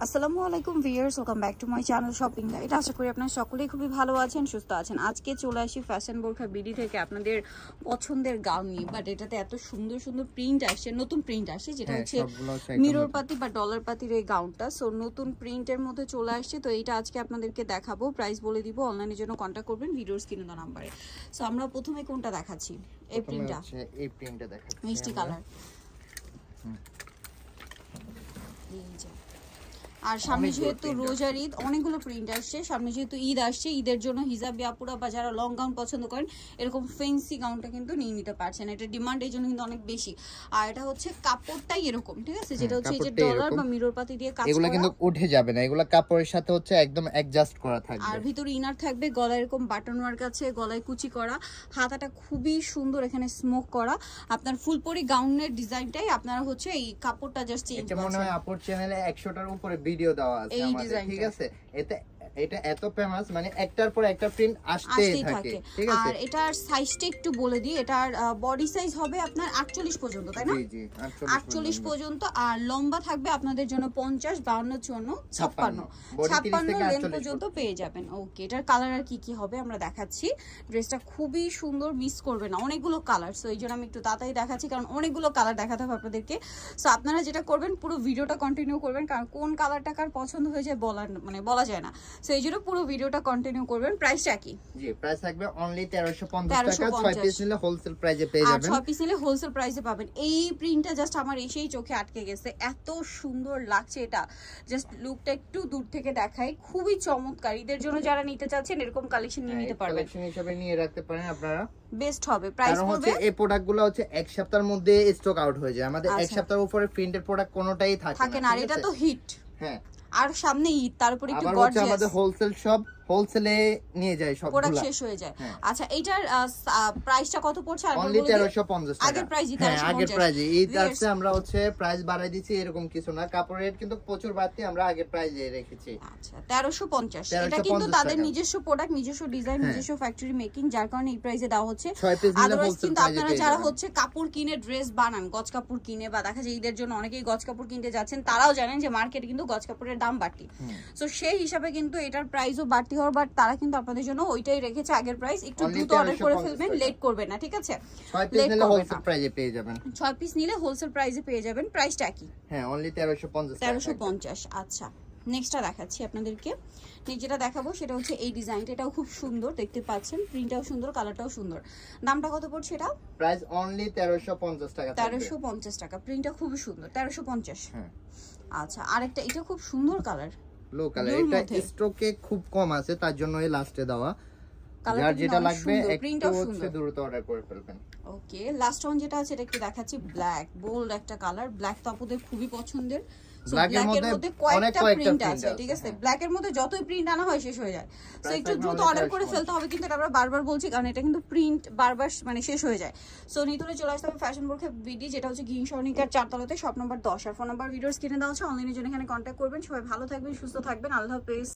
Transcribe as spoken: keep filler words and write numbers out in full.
আসসালামু আলাইকুম viewers, welcome back to my channel shopping guide. আশা করি আপনারা সকলেই খুবই ভালো আছেন, সুস্থ আছেন। আজকে চলে আসি ফ্যাশন বোরখা বিডি থেকে আপনাদের পছন্দের গাউন নিয়ে। বাট এটাতে এত সুন্দর সুন্দর প্রিন্ট আসছে, নতুন প্রিন্ট আসছে, যেটা হচ্ছে মিরর পাতি বা ডলার পাতির এই গাউনটা। সো নতুন প্রিন্টের মধ্যে চলে আসছে, তো এইটা আজকে আপনাদেরকে দেখাবো। প্রাইস বলে দিব, অনলাইনের জন্য কন্ট্যাক্ট করবেন ভিডিওর স্ক্রিনে দেওয়া নাম্বারে। সো আমরা প্রথমে কোনটা দেখাচ্ছি? এই প্রিন্টটা, এই প্রিন্টটা দেখাচ্ছি, মিষ্টি কালার। এই যে, আর সামনে যেহেতু রোজার ঈদ, অনেকগুলো প্রিন্ট আসছে। সামনে যেহেতু ঈদ আসছে, ঈদের জন্য হিজাবি আপুরা বা যারা লং গাউন পছন্দ করেন, এরকম ফেন্সি গাউনটা কিন্তু নিয়ে নিতে পারছেন। এটা ডিমান্ড এই জন্য কিন্তু অনেক বেশি। আর এটা হচ্ছে কাপড়টাই এরকম, ঠিক আছে, যেটা হচ্ছে এই যে ডলার বা মিরর পাতি দিয়ে কাজ করা। এগুলো কিন্তু উঠে যাবে না, এগুলো কাপড়ের সাথে হচ্ছে একদম অ্যাডজাস্ট করা থাকবে। আর ভিতরে ইনার থাকবে, গলায় এরকম বাটন ওয়ার্ক আছে, গলায় কুচি করা, হাতাটা খুবই সুন্দর এখানে স্মোক করা। আপনার ফুলপরি গাউনের ডিজাইনটাই আপনারা হচ্ছে এই কাপড়টা জাস্ট চেঞ্জ করছেন। এটা মনে হয় আপুর চ্যানেলে একশোটার উপরে ভিডিও দেওয়া আছে আমাদের, ঠিক আছে। এতে এটা এত ফেমাস, মানে একটার পর একটা প্রিন্ট আসতেই থাকে, ঠিক আছে। আর এটার সাইজটা একটু বলে দিই, এটার বডি সাইজ হবে আপনার আটচল্লিশ পর্যন্ত, তাই না? জি জি, আটচল্লিশ পর্যন্ত। আর লম্বা থাকবে আপনাদের জন্য পঞ্চাশ, বাউন্ন, চুয়ান্ন, ছাপ্পান্ন ছাপ্পান্ন লেন্থ পর্যন্ত পেয়ে যাবেন। ওকে, এটার কালার আর কি কি হবে আমরা দেখাচ্ছি। ড্রেসটা খুবই সুন্দর, মিস করবে না, অনেকগুলো কালার। সো এই জন্য আমি একটু তাড়াতাড়ি দেখাচ্ছি, কারণ অনেকগুলো কালার দেখাতে হবে আপনাদেরকে। সো আপনারা যেটা করবেন, পুরো ভিডিওটা কন্টিনিউ করবেন, কারণ কোন কালারটা কার পছন্দ হয়ে যায় বলার মানে বলা যায় না। সো এই জন্য পুরো ভিডিওটা কন্টিনিউ করবেন। প্রাইসটা কি? জি, প্রাইস থাকবে অনলি তেরোশো পঞ্চাশ টাকা। ছয় পিস নিলে হোলসেল প্রাইসে পেয়ে যাবেন। আর ছয় পিস নিলে হোলসেল প্রাইসে পাবেন। এই প্রিন্টটা জাস্ট আমার এসেই চোখে আটকে গেছে, এত সুন্দর লাগছে। এটা জাস্ট লুকটা একটু দূর থেকে দেখাই, খুবই চমৎকার। ঈদের জন্য যারা নিতে চাচ্ছেন এরকম কালেকশন নিয়ে নিতে পারবেন, কালেকশন হিসেবে নিয়ে রাখতে পারেন আপনারা, বেস্ট হবে। প্রাইস পড়বে, এই প্রোডাক্টগুলো হচ্ছে এক সপ্তাহের মধ্যে স্টক আউট হয়ে যায় আমাদের। এক সপ্তাহের উপরে প্রিন্টেড প্রোডাক্ট কোনোটাই থাকে না। আর এটা তো হিট। হ্যাঁ, আর সামনে ঈদ, তার উপর একটু গর্জিয়াস। আমাদের হোলসেল শপ, হোলসেলে নিয়ে যায় সব প্রোডাক্ট শেষ হয়ে যায়। আচ্ছা, এইটার প্রাইসটা কত পড়ছে? আর অনলি তেরোশো পঞ্চাশ টাকা। আগের প্রাইসই হ্যাঁ, আগের প্রাইসই। এই তারসে আমরা হচ্ছে প্রাইস বাড়াই দিয়েছি, এরকম কিছু না। কাপড়ের রেট কিন্তু প্রচুর বাড়তি, আমরা আগের প্রাইসে রেখেছি। আচ্ছা, তেরোশো পঞ্চাশ। এটা কিন্তু তাদের নিজস্ব প্রোডাক্ট, নিজস্ব ডিজাইন, নিজস্ব ফ্যাক্টরি মেকিং, যার কারণে এই প্রাইসে দেওয়া হচ্ছে। আদারওয়াইজ কিন্তু আপনারা যারা হচ্ছে কাপড় কিনে ড্রেস বানান, গজ কাপড় কিনে, বা দেখা যায় ঈদের জন্য অনেকেই গজ কাপড় কিনতে যাচ্ছেন, তারাও জানেন যে মার্কেটে কিন্তু গজ কাপড়ের দাম বাড়তি। সো সেই হিসাবে কিন্তু এটার প্রাইসও বাড়তি হওয়ার, বাট তারা কিন্তু আপনাদের জন্য ওইটাই রেখেছে আগের প্রাইস। একটু দ্রুত অর্ডার করে ফেলবেন, লেট করবেন না, ঠিক আছে? ছয় পিস নিলে হোলসেল প্রাইসে পেয়ে যাবেন। ছয় পিস নিলে হোলসেল প্রাইসে পেয়ে যাবেন। প্রাইসটা কি? হ্যাঁ, অনলি তেরোশো পঞ্চাশ। তেরোশো পঞ্চাশ। আচ্ছা, নেক্সটটা দেখাচ্ছি আপনাদেরকে। নেক্সট যেটা দেখাবো সেটা হচ্ছে এই ডিজাইনটা। এটাও খুব সুন্দর, দেখতে পাচ্ছেন, প্রিন্টটাও সুন্দর, কালারটাও সুন্দর। দামটা কত পড়ছে এটা? প্রাইস অনলি তেরোশো পঞ্চাশ টাকা। তেরোশো পঞ্চাশ টাকা। প্রিন্টটা খুব সুন্দর, তেরোশো পঞ্চাশ। হ্যাঁ, আচ্ছা, আরেকটা, এটা খুব সুন্দর কালার, লো কালার। এটা স্টকে খুব কম আছে, তার জন্য এই লাস্টে দেওয়া। যার যেটা লাগবে একটু হচ্ছে দ্রুত অর্ডার করে ফেলবেন। ওকে, লাস্ট ওয়ান যেটা আছে এটা একটু দেখাচ্ছি। ব্ল্যাক, বোল্ড একটা কালার। ব্ল্যাক তো আপুদের খুবই পছন্দের। ব্ল্যাকের মধ্যে কয়েকটা প্রিন্ট আছে, ঠিক আছে। ব্ল্যাকের মধ্যে যতই প্রিন্ট আনা হয় শেষ হয়ে যায়। সো একটু দ্রুত অর্ডার করে ফেলতে হবে, কিন্তু এটা আমরা বারবার বলছি, কারণ এটা কিন্তু প্রিন্ট বারবার মানে শেষ হয়ে যায়। সো নিতুনে চলে আসতে হবে ফ্যাশন বোরখা বিডি, যেটা হচ্ছে গ্রিন সরণিকার চারতলাতে, শপ নম্বর দশ। আর ফোন নাম্বার ভিডিওর স্ক্রিনে দেওয়া আছে, অনলাইনের জন্য এখানে কন্ট্যাক্ট করবেন। সবাই ভালো থাকবেন, সুস্থ থাকবেন, আল্লাহ হাফেজ।